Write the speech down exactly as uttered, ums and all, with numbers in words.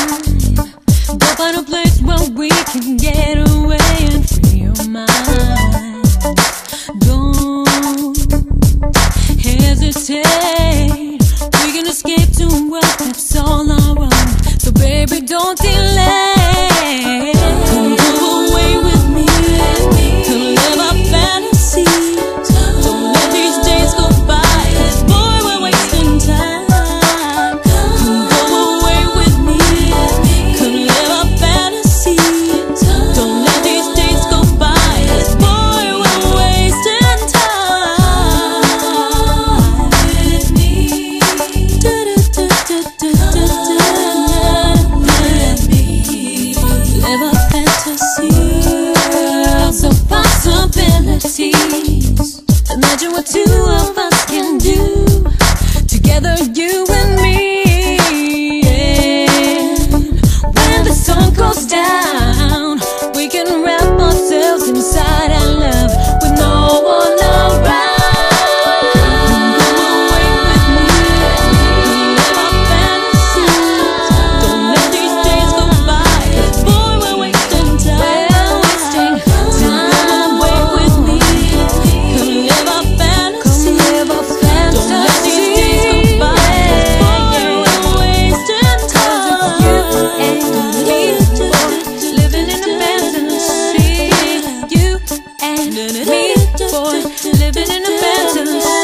Go find a place where we can get away and free your mind. Don't hesitate. We can escape to a world that's all our own. So baby, don't delay. Come go away with me. Come live our fantasy. Don't let these days go by. Boy, we're wasting time. Come go away with me. Come live our fantasy. Don't let these days go by. Boy, we're wasting time. With me. Do do do do do do do. Let me live a fantasy. So possibilities. Imagine what two of us can do together, you and me. Yeah. When the sun goes down, we can wrap ourselves inside our love with no one around. Come away with me. Live our fantasies. Don't let these days go by. Boy, we're wasting time. We're wasting time. Come away with me. Come live our fantasies. Don't let these days go by. Boy, we're wasting time. Living in a fantasy. You and me, boy, living in a fantasy.